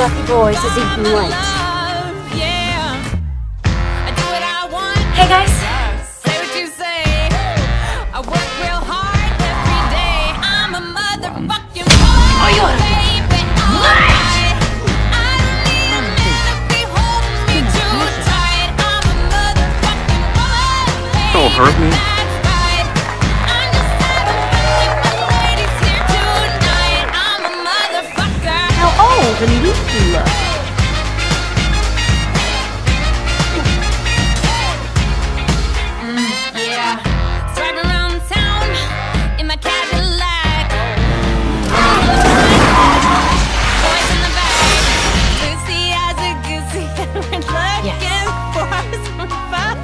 lucky boys is eating late. Hey guys. Say what you say. I work real hard every day. I'm a motherfucking boy. Are you on? Don't hurt me. How old and weak you look. Yeah. Driving around town in my Cadillac. Boys in the back. Lucy as a goosey. We're looking for some fun.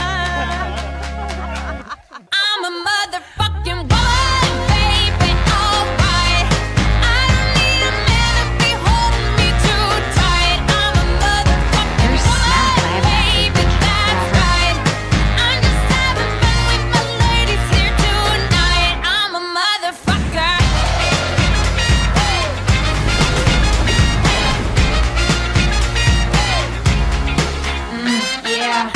I'm a motherfucking woman, baby, alright. I don't need a man to be holding me too tight. I'm a motherfucking woman, baby, that's right. I'm just having fun with my ladies here tonight. I'm a motherfucker. Yeah.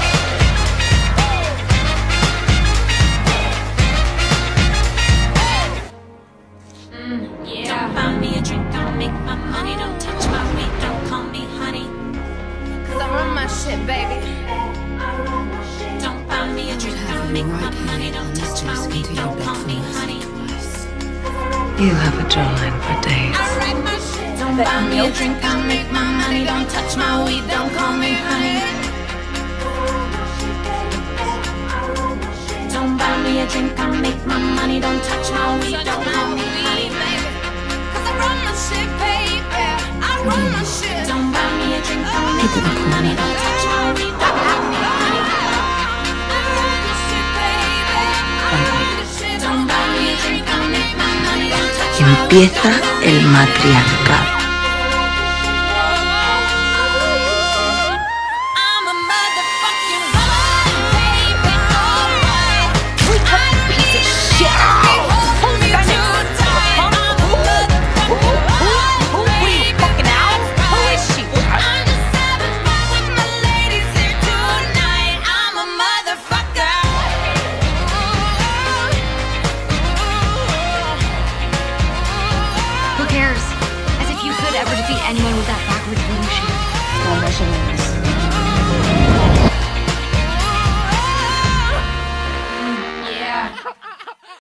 Don't buy me a drink, don't make my money. Don't touch my weed, don't call me honey. Cause I run my shit, baby. Don't buy me a drink, don't make my money. Don't touch my weed, don't call me honey. You have a jawline for days. I write my shit. Don't buy me a drink, I'll make my money. Don't touch my weed, don't call me honey. Don't buy me a drink, I'll make my money. Don't touch my weed, don't call me honey, baby. Cause I run my shit, baby. I run my shit. Don't buy me a drink, I'll make my money. Don't touch my weed, don't call me honey. I run my shit, baby. I run the shit. Don't buy me a drink, I'll make my money. Don't touch my weed. Empieza el matriarcado.